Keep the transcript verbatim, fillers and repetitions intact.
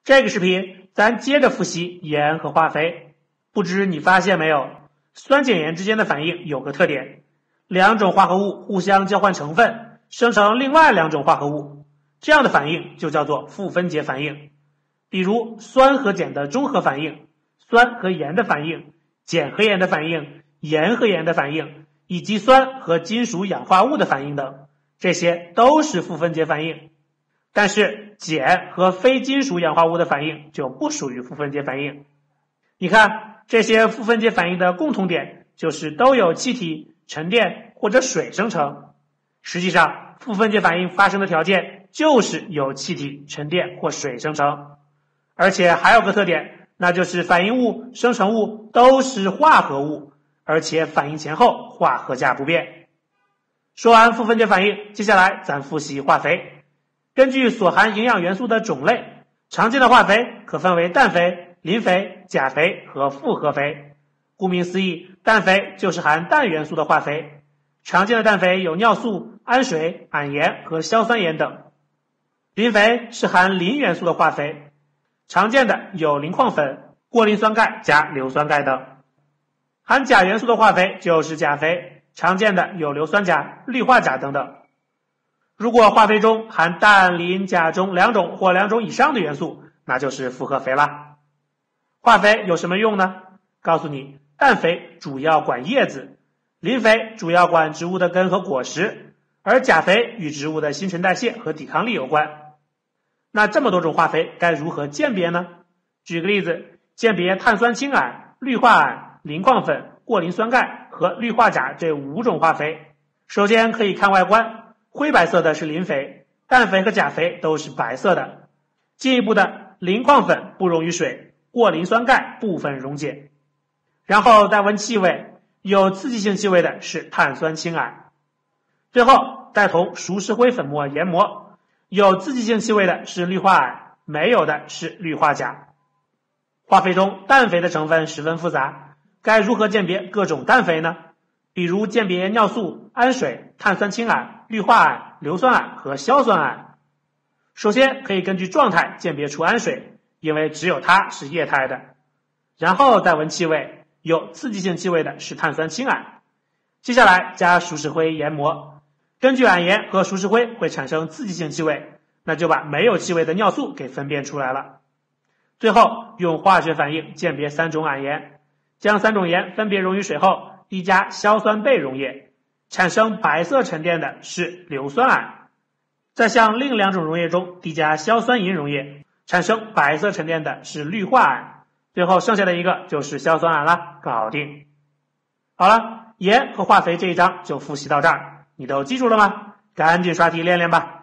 这个视频咱接着复习盐和化肥。不知你发现没有，酸碱盐之间的反应有个特点，两种化合物互相交换成分，生成另外两种化合物，这样的反应就叫做复分解反应。比如酸和碱的中和反应，酸和盐的反应，碱和盐的反应，盐和盐的反应，以及酸和金属氧化物的反应等，这些都是复分解反应。但是碱和非金属氧化物的反应就不属于复分解反应。你看，这些复分解反应的共同点就是都有气体、沉淀或者水生成。实际上，复分解反应发生的条件就是有气体、沉淀或水生成。而且还有个特点，那就是反应物、生成物都是化合物，而且反应前后化合价不变。说完复分解反应，接下来咱复习化肥。根据所含营养元素的种类，常见的化肥可分为氮肥、磷肥、钾肥和复合肥。顾名思义，氮肥就是含氮元素的化肥。常见的氮肥有尿素、氨水、铵盐和硝酸盐等。磷肥是含磷元素的化肥，常见的有磷矿粉、过磷酸钙加硫酸钙等。含钾元素的化肥就是钾肥，常见的有硫酸钾、氯化钾等等。如果化肥中含氮、磷、钾中两种或两种以上的元素，那就是复合肥啦。化肥有什么用呢？告诉你，氮肥主要管叶子，磷肥主要管植物的根和果实，而钾肥与植物的新陈代谢和抵抗力有关。那这么多种化肥该如何鉴别呢？举个例子，鉴别碳酸氢铵、氯化铵、磷矿粉、过磷酸钙和氯化钾这五种化肥。首先可以看外观，灰白色的是磷肥，氮肥和钾肥都是白色的。进一步的，磷矿粉不溶于水，过磷酸钙部分溶解。然后再闻气味，有刺激性气味的是碳酸氢铵。最后再同熟石灰粉末研磨，有刺激性气味的是氯化铵，没有的是氯化钾。化肥中氮肥的成分十分复杂，该如何鉴别各种氮肥呢？比如鉴别尿素、氨水、碳酸氢铵、氯化铵、硫酸铵和硝酸铵。首先可以根据状态鉴别出氨水，因为只有它是液态的。然后再闻气味，有刺激性气味的是碳酸氢铵。接下来加熟石灰研磨，根据铵盐和熟石灰会产生刺激性气味，那就把没有气味的尿素给分辨出来了。最后用化学反应鉴别三种铵盐，将三种盐分别溶于水后，滴加硝酸钡溶液，产生白色沉淀的是硫酸铵。再向另两种溶液中滴加硝酸银溶液，产生白色沉淀的是氯化铵。最后剩下的一个就是硝酸铵啦，搞定。好了，盐和化肥这一章就复习到这儿，你都记住了吗？赶紧刷题练练吧。